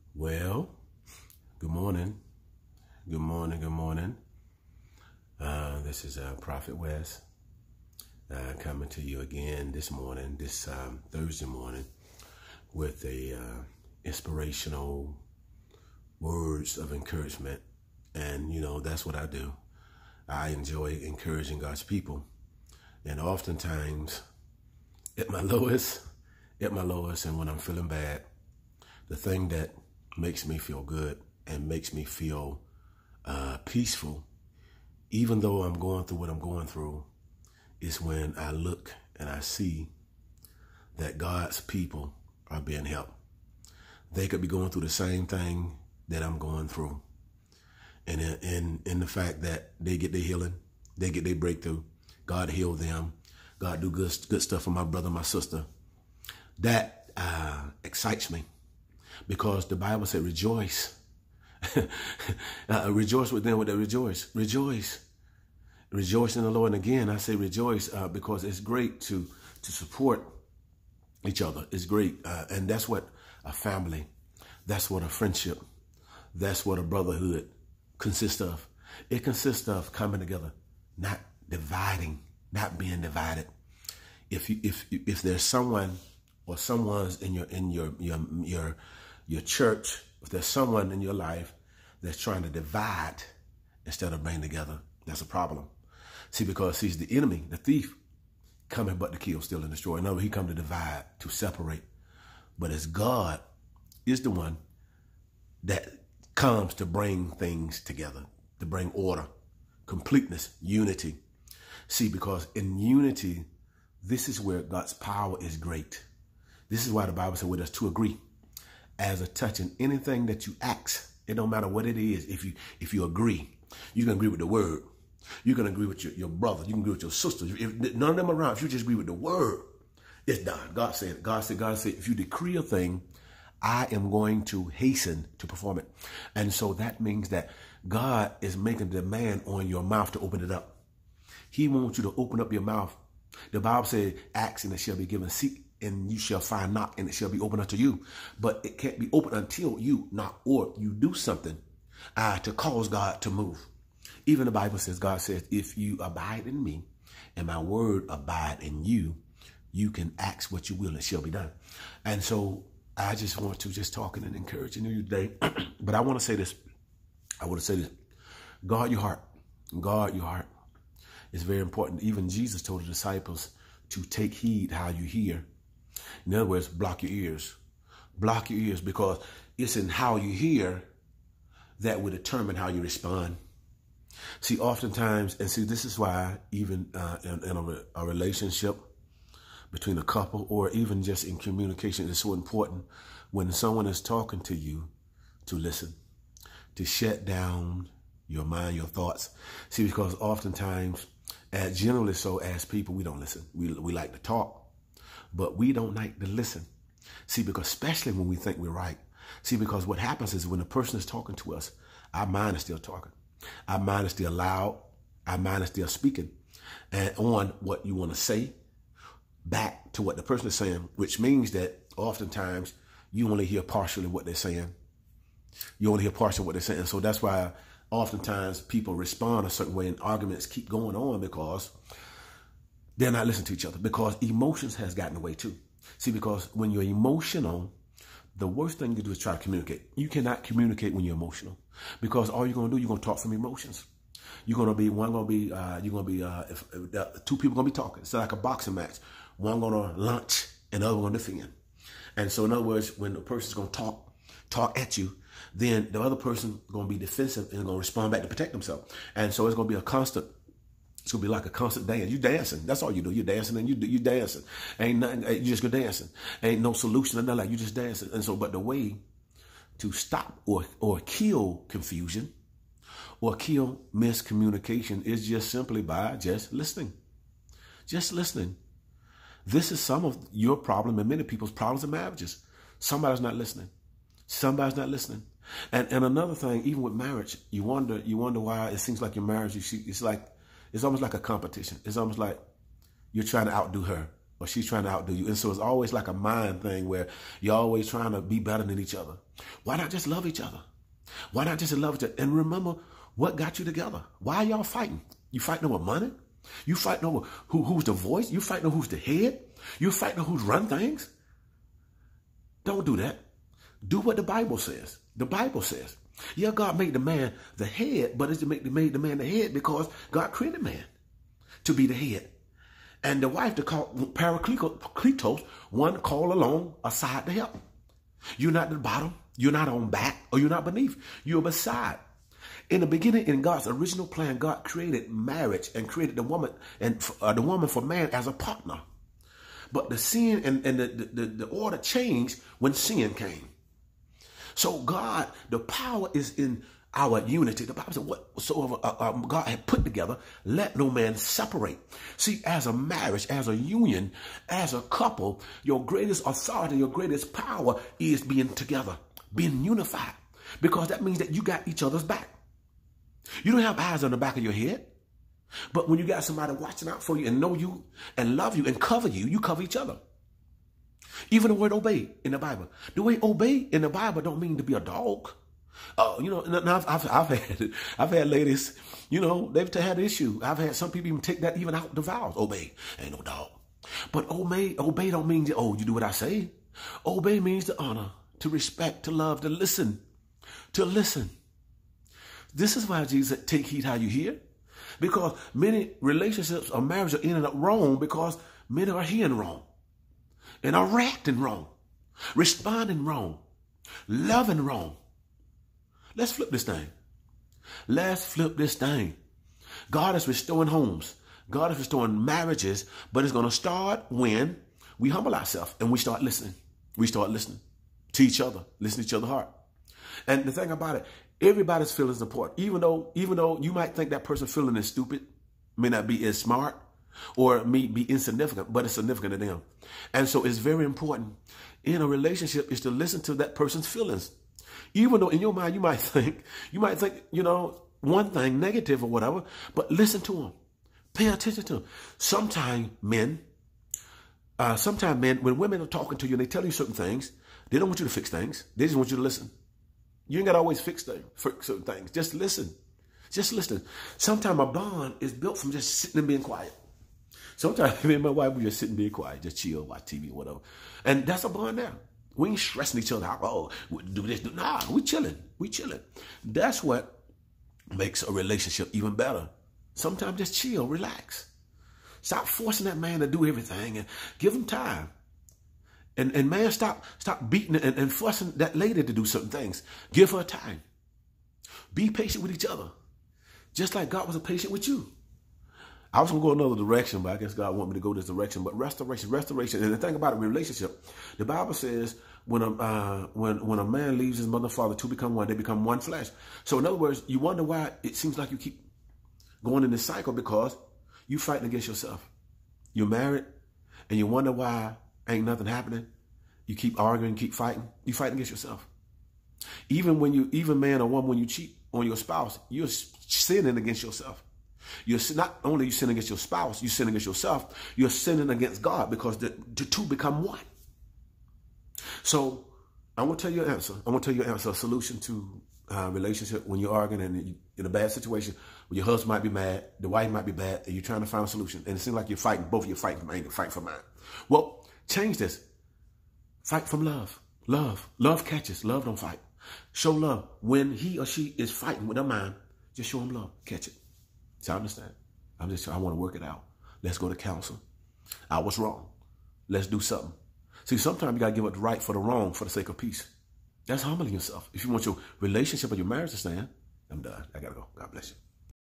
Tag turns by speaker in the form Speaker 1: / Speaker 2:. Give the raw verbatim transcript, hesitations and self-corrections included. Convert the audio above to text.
Speaker 1: Well, good morning. Good morning. Good morning. Uh, this is uh, Prophet West uh, coming to you again this morning, this um, Thursday morning, with a uh, inspirational words of encouragement. And, you know, that's what I do. I enjoy encouraging God's people. And oftentimes, at my lowest, at my lowest, and when I'm feeling bad, the thing that makes me feel good and makes me feel uh, peaceful, even though I'm going through what I'm going through, is when I look and I see that God's people are being helped. They could be going through the same thing that I'm going through. And in, in, in the fact that they get their healing, they get their breakthrough, God heal them, God do good, good stuff for my brother, my sister, that uh, excites me. Because the Bible said, rejoice. uh, rejoice with them with they rejoice. Rejoice. Rejoice in the Lord. And again, I say rejoice uh, because it's great to, to support each other. It's great. Uh, and that's what a family, that's what a friendship, that's what a brotherhood consists of. It consists of coming together, not dividing, not being divided. If you, if, if there's someone or someone's in your, in your, your, your, your church, if there's someone in your life that's trying to divide instead of bring together, that's a problem. See, because he's the enemy, the thief, coming but to kill, steal, and destroy. No, he come to divide, to separate. But as God is the one that comes to bring things together, to bring order, completeness, unity. See, because in unity, this is where God's power is great. This is why the Bible said, with us to agree. As a touching anything that you ask, it don't matter what it is. If you if you agree, you can agree with the word. You can agree with your, your brother. You can agree with your sister. If none of them are around, if you just agree with the word, it's done. God said it. God said, God said, if you decree a thing, I am going to hasten to perform it. And so that means that God is making a demand on your mouth to open it up. He wants you to open up your mouth. The Bible said, ask and it shall be given. Seek and you shall find, knock and it shall be open unto you. But it can't be open until you knock or you do something uh, to cause God to move. Even the Bible says, God says, if you abide in me and my word abide in you, you can ask what you will and it shall be done. And so I just want to just talking and encouraging you today. But I want to say this. I want to say this. Guard your heart. Guard your heart. It's very important. Even Jesus told the disciples to take heed how you hear. In other words, block your ears. Block your ears because it's in how you hear that will determine how you respond. See, oftentimes, and see, this is why even uh, in, in a, a relationship between a couple or even just in communication, it's so important when someone is talking to you to listen, to shut down your mind, your thoughts. See, because oftentimes, as generally so as people, we don't listen. We, we like to talk. But we don't like to listen. See, because especially when we think we're right. See, because what happens is when a person is talking to us, our mind is still talking. Our mind is still loud. Our mind is still speaking. And on what you want to say back to what the person is saying, which means that oftentimes you only hear partially what they're saying. You only hear partially what they're saying. So that's why oftentimes people respond a certain way and arguments keep going on because they're not listening to each other, because emotions has gotten away too. See, because when you're emotional, the worst thing you do is try to communicate. You cannot communicate when you're emotional because all you're going to do, you're going to talk from emotions. You're going to be, one going to be, uh, you're going to be, uh, if, if, uh, two people going to be talking. It's like a boxing match. One going to launch and the other going to defend. And so in other words, when the person's going to talk, talk at you, then the other person going to be defensive and going to respond back to protect themselves. And so it's going to be a constant. It's going to be like a constant dance. You dancing. That's all you do. You're dancing and you you dancing. Ain't nothing. You just go dancing. Ain't no solution or nothing like you just dancing. And so, but the way to stop or, or kill confusion or kill miscommunication is just simply by just listening. Just listening. This is some of your problem and many people's problems in marriages. Somebody's not listening. Somebody's not listening. And and another thing, even with marriage, you wonder you wonder why it seems like your marriage, you see, it's like, it's almost like a competition. It's almost like you're trying to outdo her. or she's trying to outdo you. And so it's always like a mind thing where you're always trying to be better than each other. Why not just love each other? Why not just love each other? And remember what got you together. Why are y'all fighting? You fighting over money? You fighting over who, who's the voice? You fighting over who's the head? You fighting over who's run things? Don't do that. Do what the Bible says. The Bible says, yeah, God made the man the head, but it's to make made the man the head because God created man to be the head. And the wife to call parakletos, one call along aside to help. You're not at the bottom. You're not on back, or you're not beneath. You're beside. In the beginning, in God's original plan, God created marriage and created the woman and uh, the woman for man as a partner. But the sin and, and the, the, the order changed when sin came. So God, the power is in our unity. The Bible says, whatsoever uh, uh, God had put together, let no man separate. See, as a marriage, as a union, as a couple, your greatest authority, your greatest power is being together, being unified. Because that means that you got each other's back. You don't have eyes on the back of your head. But when you got somebody watching out for you and know you and love you and cover you, you cover each other. Even the word obey in the Bible. The way obey in the Bible don't mean to be a dog. Oh, uh, you know, I've, I've, I've had I've had ladies, you know, they've had an issue. I've had some people even take that even out the vows. Obey, ain't no dog. But obey, obey don't mean, oh, you do what I say. Obey means to honor, to respect, to love, to listen, to listen. This is why Jesus said, take heed how you hear. Because many relationships or marriages are ending up wrong because many are hearing wrong and are reacting wrong, responding wrong, loving wrong. Let's flip this thing. Let's flip this thing. God is restoring homes. God is restoring marriages, but it's going to start when we humble ourselves and we start listening. We start listening to each other, listen to each other's heart. And the thing about it, everybody's feelings are important. Even though, even though you might think that person feeling is stupid, may not be as smart, or may be insignificant, but it's significant to them. And so it's very important in a relationship is to listen to that person's feelings. Even though in your mind you might think, you might think, you know, one thing negative or whatever, but listen to them. Pay attention to them. Sometimes men, uh, sometimes men, when women are talking to you and they tell you certain things, they don't want you to fix things. They just want you to listen. You ain't got to always fix, things, fix certain things. Just listen. Just listen. Sometimes a bond is built from just sitting and being quiet. Sometimes me and my wife, we just sit and be quiet, just chill, watch T V, whatever. And that's a bond now. We ain't stressing each other out. Oh, do this, do nah. We chilling. We chilling. That's what makes a relationship even better. Sometimes just chill, relax. Stop forcing that man to do everything and give him time. And, and man, stop, stop beating and, and forcing that lady to do certain things. Give her time. Be patient with each other. Just like God was patient with you. I was going to go another direction, but I guess God wanted me to go this direction. But restoration, restoration. And the thing about a relationship, the Bible says when a, uh, when, when a man leaves his mother and father to become one, they become one flesh. So in other words, you wonder why it seems like you keep going in this cycle because you fighting against yourself. You're married and you wonder why ain't nothing happening. You keep arguing, keep fighting. You fighting against yourself. Even when you, even man or woman, when you cheat on your spouse, you're sinning against yourself. You're not only you sinning against your spouse, you sinning against yourself, you're sinning against God because the, the two become one. So I want to tell you an answer. I want to tell you an answer, a solution to a relationship when you're arguing and you, in a bad situation, when your husband might be mad, the wife might be bad, and you're trying to find a solution. And it seems like you're fighting, both of you fighting from anger, fighting from mind. Well, change this. Fight from love. Love. Love catches. Love don't fight. Show love. When he or she is fighting with their mind, just show them love. Catch it. So I understand. I'm just, I want to work it out. Let's go to counsel. I was wrong. Let's do something. See, sometimes you got to give up the right for the wrong for the sake of peace. That's humbling yourself. If you want your relationship or your marriage to stand, I'm done. I got to go. God bless you.